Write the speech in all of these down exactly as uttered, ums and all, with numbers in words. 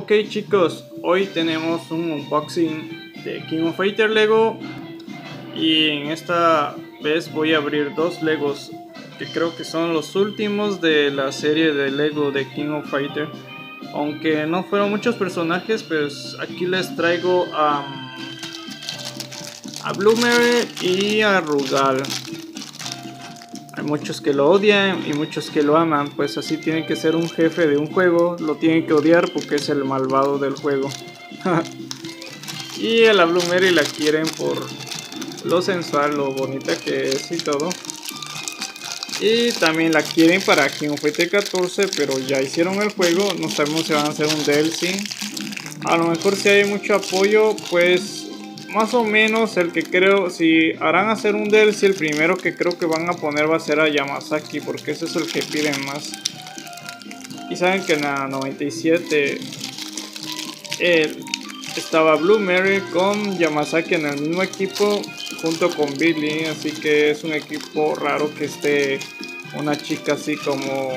Ok chicos, hoy tenemos un unboxing de King of Fighter Lego y en esta vez voy a abrir dos Legos que creo que son los últimos de la serie de Lego de King of Fighter. Aunque no fueron muchos personajes, pues aquí les traigo a, a Bloomer y a Rugal. Hay muchos que lo odian y muchos que lo aman, pues así tiene que ser un jefe de un juego, lo tienen que odiar porque es el malvado del juego. Y a la Bloomer la quieren por lo sensual, lo bonita que es y todo. Y también la quieren para King of Fighter catorce, pero ya hicieron el juego, no sabemos si van a hacer un D L C. A lo mejor si hay mucho apoyo, pues más o menos el que creo, si harán hacer un D L C, el primero que creo que van a poner va a ser a Yamazaki, porque ese es el que piden más. Y saben que en la noventa y siete él estaba Bloomer con Yamazaki en el mismo equipo junto con Billy, así que es un equipo raro que esté una chica así como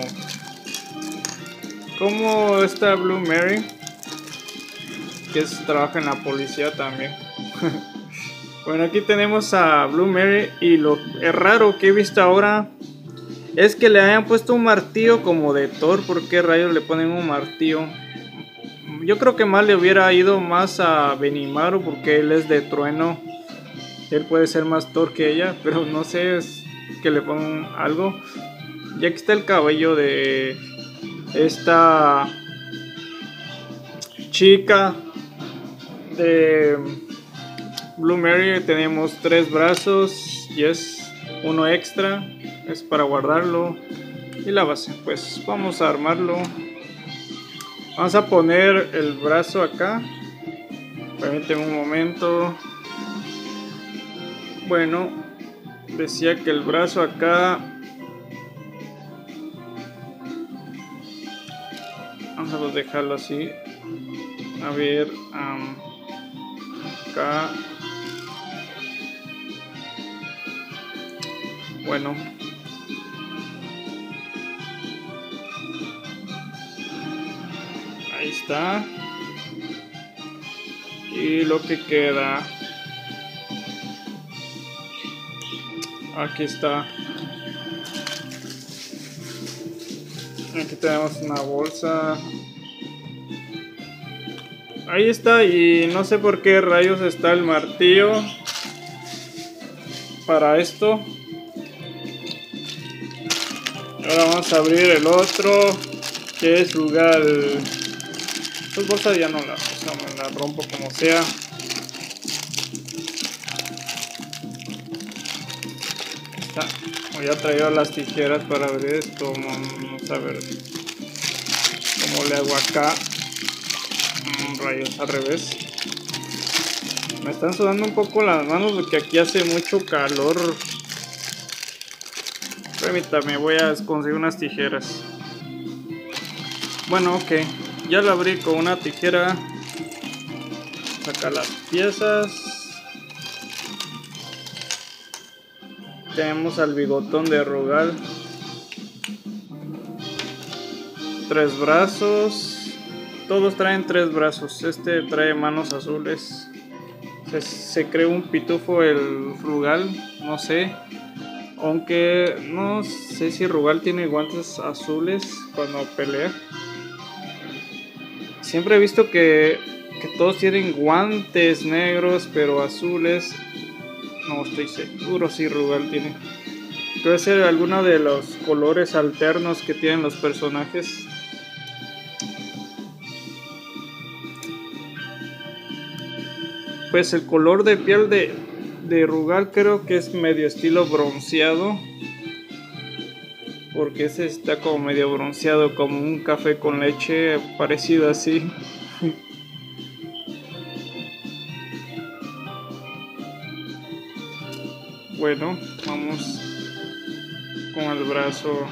como esta Bloomer, que es, trabaja en la policía también. Bueno, aquí tenemos a Bloomer y lo raro que he visto ahora es que le hayan puesto un martillo como de Thor. ¿Por qué rayos le ponen un martillo? Yo creo que más le hubiera ido más a Benimaru porque él es de trueno. Él puede ser más Thor que ella, pero no sé, es que le pongan algo. Y aquí está el cabello de esta chica de Bloomer. Tenemos tres brazos y es uno extra, es para guardarlo. Y la base, pues vamos a armarlo. Vamos a poner el brazo acá. Permíteme un momento. Bueno, decía que el brazo acá. Vamos a dejarlo así. A ver, um, acá. Bueno. Ahí está. Y lo que queda. Aquí está. Aquí tenemos una bolsa. Ahí está, y no sé por qué rayos está el martillo para esto. Ahora vamos a abrir el otro, que es Rugal. Esta bolsa ya no la usamos, la rompo como sea. Está. Voy a traer las tijeras para abrir esto. Vamos a ver cómo le hago acá. Rayos, al revés. Me están sudando un poco las manos porque aquí hace mucho calor. Permítame, voy a conseguir unas tijeras. Bueno, ok. Ya lo abrí con una tijera. Saca las piezas. Tenemos al bigotón de Rugal. Tres brazos. Todos traen tres brazos. Este trae manos azules. Se, se creó un pitufo el Rugal. No sé. Aunque no sé si Rugal tiene guantes azules cuando pelea. Siempre he visto que, que todos tienen guantes negros, pero azules. No estoy seguro si Rugal tiene. Puede ser alguno de los colores alternos que tienen los personajes. Pues el color de piel de, de Rugal creo que es medio estilo bronceado. Porque ese está como medio bronceado, como un café con leche, parecido así. Bueno, vamos con el brazo.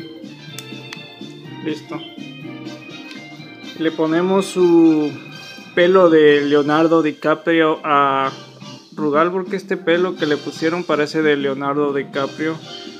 Listo. Le ponemos su pelo de Leonardo DiCaprio a Rugal, porque este pelo que le pusieron parece de Leonardo DiCaprio.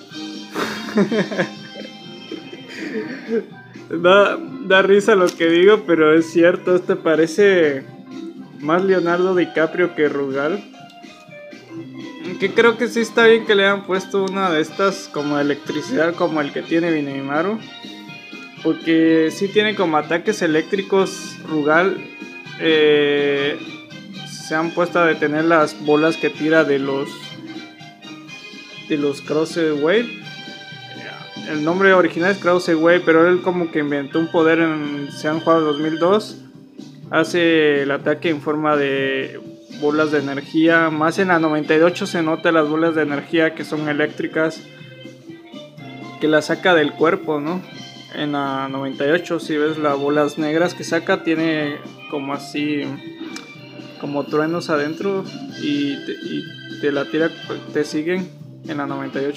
da, da risa lo que digo, pero es cierto, este parece más Leonardo DiCaprio que Rugal. Que creo que sí está bien que le hayan puesto una de estas como electricidad, como el que tiene Benimaru, porque sí tiene como ataques eléctricos. Rugal eh, se han puesto a detener las bolas que tira de los de los Crosswave. El nombre original es Crosswave, pero él como que inventó un poder en Sean Juan dos mil dos. Hace el ataque en forma de bolas de energía. Más en la noventa y ocho se nota las bolas de energía que son eléctricas, que las saca del cuerpo, ¿no? En la noventa y ocho, si ves las bolas negras que saca, tiene como así, como truenos adentro, y te, y te la tira, te siguen en la noventa y ocho.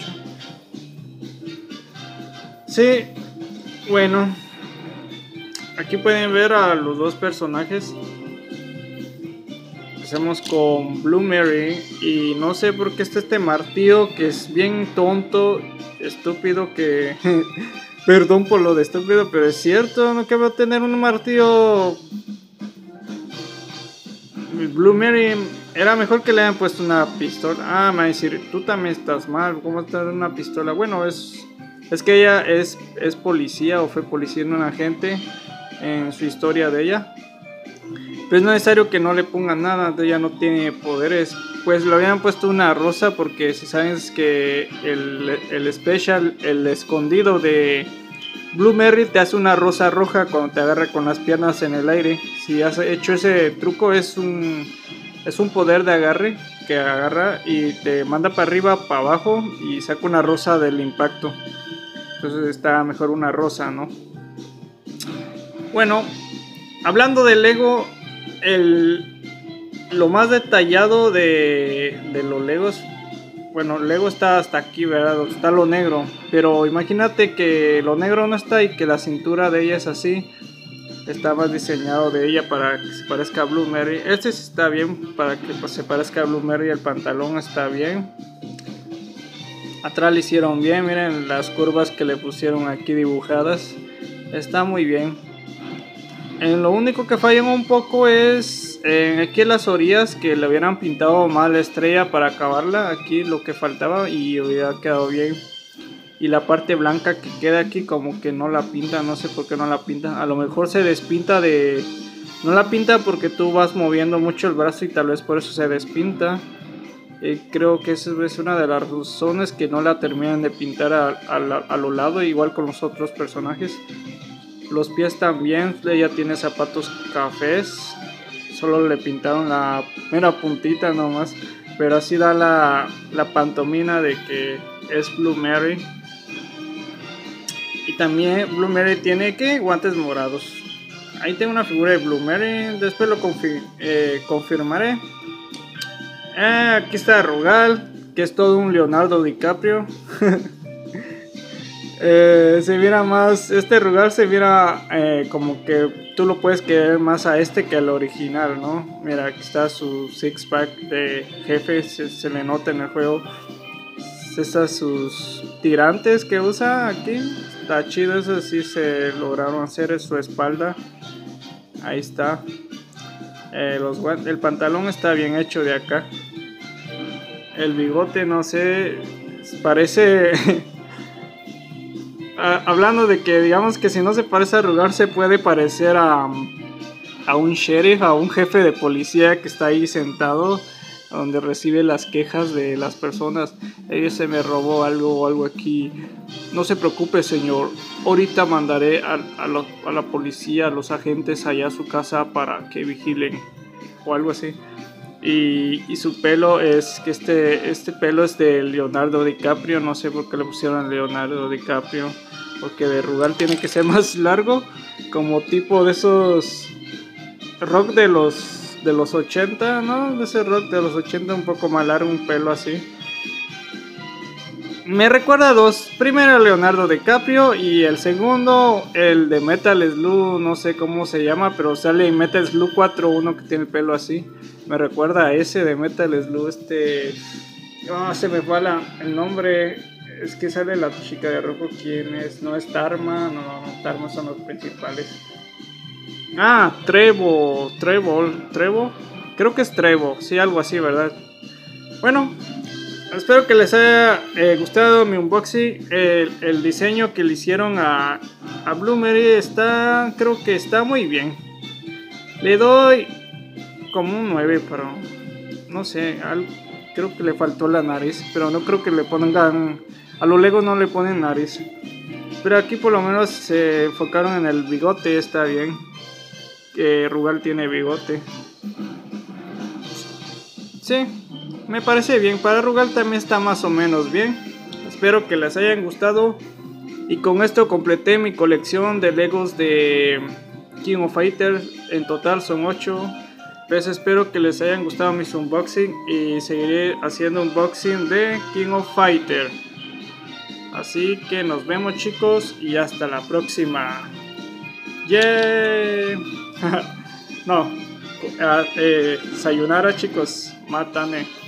Sí, bueno, aquí pueden ver a los dos personajes. Empecemos con Blue Mary, y no sé por qué está este martillo que es bien tonto, estúpido, que perdón por lo de estúpido, pero es cierto, no que va a tener un martillo. Blue Mary, era mejor que le hayan puesto una pistola. Ah, me va a decir, tú también estás mal, ¿cómo está una pistola? Bueno, es es que ella es, es policía, o fue policía en un agente en su historia de ella. Pero es necesario que no le pongan nada, ella no tiene poderes. Pues le habían puesto una rosa, porque si sabes que el, el special, el escondido de Blue Mary te hace una rosa roja cuando te agarra con las piernas en el aire. Si has hecho ese truco, es un, es un poder de agarre que agarra y te manda para arriba, para abajo, y saca una rosa del impacto. Entonces está mejor una rosa, ¿no? Bueno, hablando de Lego, el, lo más detallado de, de los Legos, bueno, Lego está hasta aquí, ¿verdad? Está lo negro, pero imagínate que lo negro no está y que la cintura de ella es así. Está más diseñado de ella para que se parezca a Blue Mary. Este sí está bien para que pues, se parezca a Blue Mary. El pantalón está bien. Atrás le hicieron bien, miren las curvas que le pusieron aquí dibujadas. Está muy bien. En lo único que fallan un poco es eh, aquí en las orillas, que le hubieran pintado más la estrella para acabarla. Aquí lo que faltaba y hubiera quedado bien. Y la parte blanca que queda aquí como que no la pinta, no sé por qué no la pinta. A lo mejor se despinta de... No la pinta porque tú vas moviendo mucho el brazo y tal vez por eso se despinta. Eh, creo que esa es una de las razones que no la terminan de pintar a, a, la, a lo lado, igual con los otros personajes. Los pies también, ella tiene zapatos cafés, solo le pintaron la mera puntita nomás, pero así da la, la pantomima de que es Blue Mary. Y también Blue Mary tiene, ¿qué? Guantes morados. Ahí tengo una figura de Blue Mary, después lo confi eh, confirmaré. Eh, aquí está Rugal, que es todo un Leonardo DiCaprio. eh, se viera más, este Rugal se viera eh, como que tú lo puedes querer más a este que al original, ¿no? Mira, aquí está su six pack de jefe, se, se le nota en el juego. Estas sus tirantes que usa aquí, está chido, eso sí se lograron hacer en su espalda. Ahí está. Eh, los guantes, el pantalón está bien hecho de acá. El bigote, no sé, parece... Hablando de que, digamos que si no se parece a Rugal, se puede parecer a, a un sheriff, a un jefe de policía que está ahí sentado, donde recibe las quejas de las personas. Ella se me robó algo o algo aquí. No se preocupe, señor. Ahorita mandaré a, a, lo, a la policía, a los agentes allá a su casa para que vigilen. O algo así. Y, y su pelo es que este, este pelo es de Leonardo DiCaprio. No sé por qué le pusieron Leonardo DiCaprio. Porque de Rugal tiene que ser más largo. Como tipo de esos rock de los, de los ochenta, ¿no? De ese rock de los ochenta un poco más largo, un pelo así. me recuerda a dos. Primero Leonardo DiCaprio y el segundo, el de Metal Slug, no sé cómo se llama, pero sale en Metal Slug cuatro, uno que tiene el pelo así. Me recuerda a ese de Metal Slug, este... Oh, se me fue la, el nombre. Es que sale la chica de rojo. ¿Quién es? No es Tarma. No, no, no, Tarma son los principales. Ah, Trevo. Trevo. Trevo. Creo que es Trevo. Sí, algo así, ¿verdad? Bueno, espero que les haya eh, gustado mi unboxing. El, el diseño que le hicieron a, a Bloomery está... Creo que está muy bien. Le doy como un nueve, pero... No sé, algo... Creo que le faltó la nariz, pero no creo que le pongan... A lo Lego no le ponen nariz. Pero aquí por lo menos se enfocaron en el bigote, está bien. Que Rugal tiene bigote. Sí, me parece bien. Para Rugal también está más o menos bien. Espero que les hayan gustado. Y con esto completé mi colección de Legos de King of Fighters. En total son ocho. Pues espero que les hayan gustado mis unboxing y seguiré haciendo unboxing de King of Fighters. Así que nos vemos, chicos, y hasta la próxima. ¡Yeah! No, eh, sayonara, chicos. Mátame.